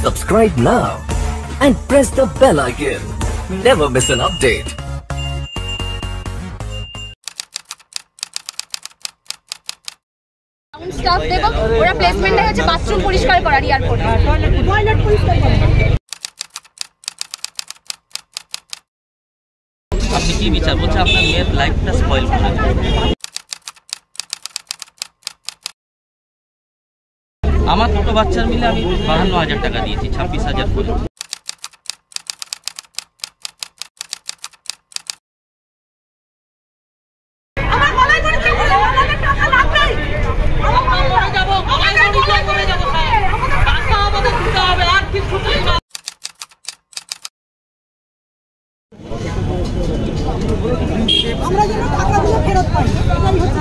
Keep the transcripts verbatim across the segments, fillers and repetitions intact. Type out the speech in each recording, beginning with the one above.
Subscribe now and press the bell icon. Never miss an update. Staff দেব ওরা প্লেসমেন্টে হচ্ছে বাথরুম পরিষ্কার করার এয়ারপোর্টে টয়লেট পরিষ্কার করার। আপনি কি বিচার বলছে আপনার মেয়ের লাইফটা স্পয়েল করে? আমার দুটো বাচ্চার মিলে আমি বাহান্ন হাজার টাকা দিয়েছি, ছাব্বিশ হাজার করে। আমরা যেন টাকাগুলো ফেরত পাই, এটাই হচ্ছে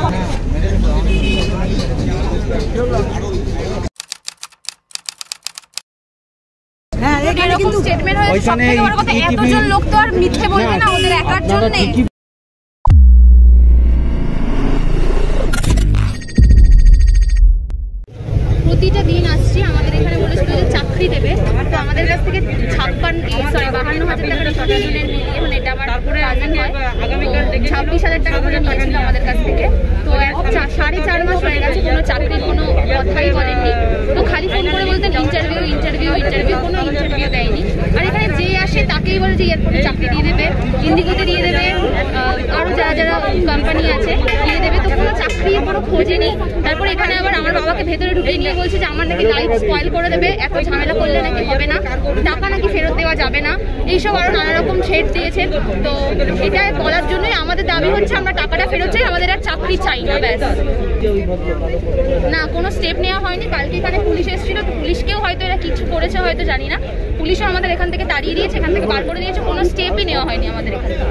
হ্যাঁ এখানে কিন্তু স্টেটমেন্ট হয়েছে সবথেকে বড় কথা এতজন লোক তো আর মিথ্যে বলবে না ওদের একার জন্য। প্রতিটা দিন আসছি আমাদের এখানে বলেছিল যে চাকরি দেবে, তো আমাদের কাছ থেকে ছাপ্পান্ন সরি বাহান্ন হাজার টাকার ছজনের মিলিয়ে মানে এটা আমার কাজের হয় ছাব্বিশ হাজার টাকা করে নিয়েছিল আমাদের কাছ থেকে। তো সাড়ে চার মাস হয়ে গেছে কোনো চাকরির কোনো কথাই বলেননি, তো খালি ফোন করে বলতেন ইন্টারভিউ ইন্টারভিউ ইন্টারভিউ কোনো ইন্টারভিউ দেয়নি। আর এখানে যে আসে তাকেই বলে যে এয়ারপোর্টে চাকরি দিয়ে দেবে, ইন্ডিগোতে দিয়ে দেবে, আরও যারা যারা কোম্পানি আছে দিয়ে দেবে, তো কোনো চাকরির কোনো খোঁজে নেই। তারপর এখানে আবার আমার বাবাকে ভেতরে ঢুকিয়ে নিয়ে বলছে যে আমার নাকি লাইফ স্পয়েল করে দেবে, এত ঝামেলা করলে নাকি হবে না, টাকা নাকি ফেরত দেওয়া যাবে না, এইসব আরও নানা রকম ছেড় দিয়েছে। তো এটা বলার জন্যই আমাদের দাবি হচ্ছে আমরা টাকাটা ফেরত চাই, আমাদের আর চাকরি চাই না। ব্যাস, না কোনো স্টেপ নেওয়া হয়নি। কালকে এখানে পুলিশ এসেছিল, তো পুলিশকেও হয়তো এরা কিছু করেছে হয়তো জানি না, পুলিশও আমাদের এখান থেকে তাড়িয়ে দিয়েছে, এখান থেকে বার করে দিয়েছে, কোনো স্টেপই নেওয়া হয়নি আমাদের এখান থেকে।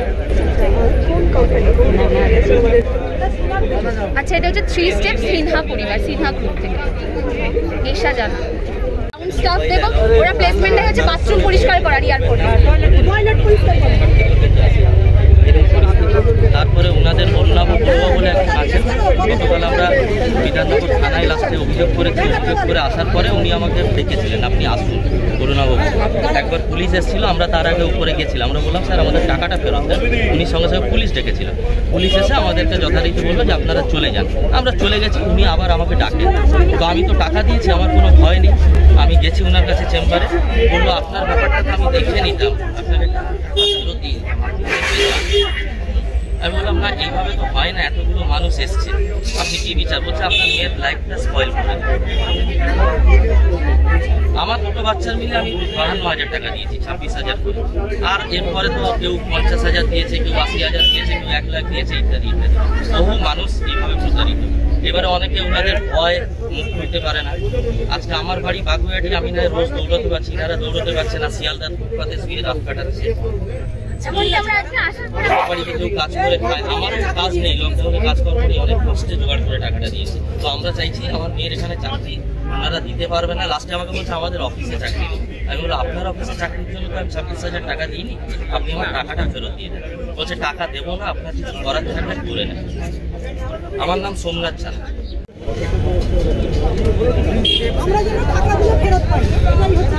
আচ্ছা, এটা হচ্ছে থ্রি স্টেপ সিনহা পরিবার, সিনহা গ্রুপ থেকে এসা জানা স্টাফ দেব ওরা প্লেসমেন্টে হচ্ছে বাথরুম পরিষ্কার করার এয়ারপোর্টে টয়লেট পরিষ্কার করার। তারপরে ওনাদের বললাম বলে একজন আছেন, গতকাল আমরা বিধাননগর থানায় লাস্টে অভিযোগ করেছি, অভিযোগ করে আসার পরে উনি আমাকে ডেকেছিলেন আপনি আসুন করুণাবাবু। একবার পুলিশ এসেছিলো, আমরা তার আগে উপরে গেছিলাম, আমরা বললাম স্যার আমাদের টাকাটা ফেরত দেন। উনি সঙ্গে সঙ্গে পুলিশ ডেকেছিলেন, পুলিশ এসে আমাদেরকে যথারীতি বললো যে আপনারা চলে যান। আমরা চলে গেছি, উনি আবার আমাকে ডাকেন, তো আমি তো টাকা দিয়েছি, আমার কোনো ভয় নেই। আমি গেছি ওনার কাছে চেম্বারে, বললো আপনার ব্যাপারটা তো আমি দেখে নিতাম, আপনাকে ফেরত দিয়ে আমি বললাম না এইভাবে তো হয় না, এতগুলো মানুষ এসছে, আপনি কি বিচার বলছে আপনার মেয়ের লাইফটা স্পয়েল করে? আমার দুটো বাচ্চার মিলে আমি বাহান্ন হাজার টাকা দিয়েছি, ছাব্বিশ হাজার করে। আর এরপরে তো কেউ পঞ্চাশ হাজার দিয়েছে, কেউ আশি হাজার দিয়েছে, কেউ এক লাখ দিয়েছে, ইত্যাদি ইত্যাদি। বহু মানুষ এইভাবে প্রতারিত। এবারে অনেকে ওনাদের ভয় মুখ খুলতে পারে না। আজকে আমার বাড়ি বাগুইহাটি, আমি না রোজ দৌড়াতে পারছি, এনারা দৌড়াতে পারছে না, শিয়ালদার ফুটপাতে শুয়ে রাত কাটাচ্ছে। বাড়িতে কেউ কাজ করে খায়, আমারও কাজ নেই, লকডাউনে কাজ করার পরে অনেক কষ্টে জোগাড় করে টাকাটা দিয়েছে। তো আমরা চাইছি আমার মেয়ের এখানে চাকরি ওনারা দিতে পারবে না। লাস্টে আমাকে বলছে আমাদের অফিসে চাকরি। আমি বললাম আপনার অফিসে চাকরির জন্য তো আমি ছাব্বিশ হাজার টাকা দিইনি, আপনি আমার টাকাটা ফেরত দিয়ে দেন। বলছে টাকা দেবো না, আপনার কিছু করার থাকলে করে নেন। আমার নাম সোমনাথ চান। আমরা যেন টাকাগুলো ফেরত পাই, এটাই হচ্ছে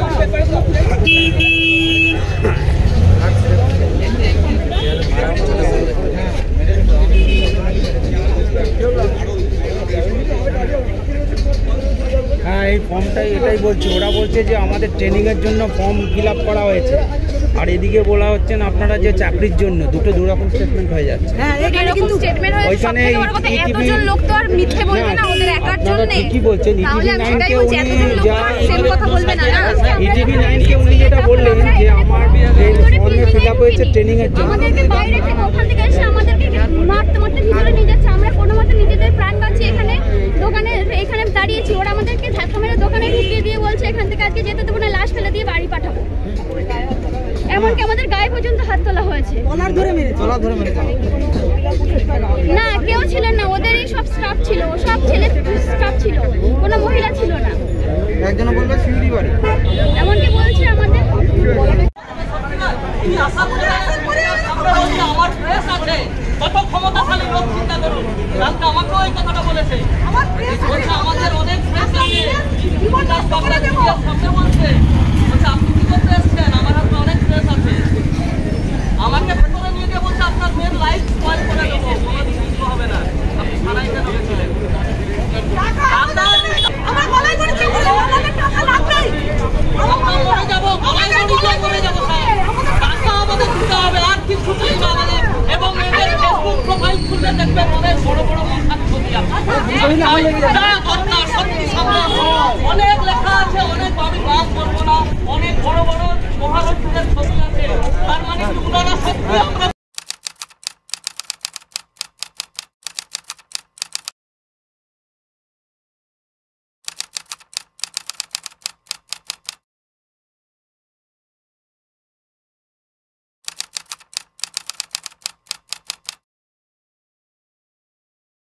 হ্যাঁ, এই ফর্মটাই এটাই বলছি। ওরা বলছে যে আমাদের ট্রেনিংয়ের জন্য ফর্ম ফিল আপ করা হয়েছে, আর এদিকে বলা হচ্ছে না আপনারা যে চাকরির জন্য, দুটো দু রকম স্টেটমেন্ট হয়ে যাচ্ছে। হ্যাঁ, এখানে কিন্তু স্টেটমেন্ট হয়েছে সবথেকে বড় কথা এতজন লোক তো আর মিথ্যে বলবে না ওদের একার জন্য। কি বলছেন ইটিভি নাইন কে উনি যা সেম কথা বলবে না, ইটিভি নাইন কে উনি যেটা বললেন যে আমার ফর্মে ফিল আপ হয়েছে ট্রেনিং এর জন্য, আমাদেরকে বাইরে থেকে ওখান থেকে এসে আমাদেরকে মারতে মারতে ভিতরে নিয়ে যাচ্ছে। আমরা কোনো মতে নিজেদের প্রাণ বাঁচিয়ে এখানে দোকানে এখানে দাঁড়িয়েছি, ওরা আমাদেরকে ধাক্কা মেরে দোকানে ঢুকিয়ে দিয়ে বলছে এখান থেকে আজকে যেতে দেবো না, লাশ ফেলে দিয়ে বাড়ি পাঠাবো। এমনকি আমাদের গায়ে পর্যন্ত হাত তোলা হয়েছে, কলার ধরে মেরেছে, কলার ধরে মেরেছে। না কেউ ছিলেন না, ওদেরই সব স্টাফ ছিল, সব ছেলে স্টাফ ছিল, কোনো মহিলা ছিল না। একজন বলবে শিউরি বাড়ি, এমনকি বলছে আমাদের আমার প্রেস আছে, কত ক্ষমতাশালী লোক চিন্তা করুন। কালকে আমাকেও এই কথাটা বলেছে, আমাদের অনেক প্রেস আছে, সামনে বলছে দেখবেন অনেক বড় বড় মাথার ছবি আছে, সত্যি সামনে অনেক লেখা আছে, অনেক আমি নাম করবো না, অনেক বড় বড় মহারথীদের ছবি আছে। তার মানে কি ওনারা সত্যি আমরা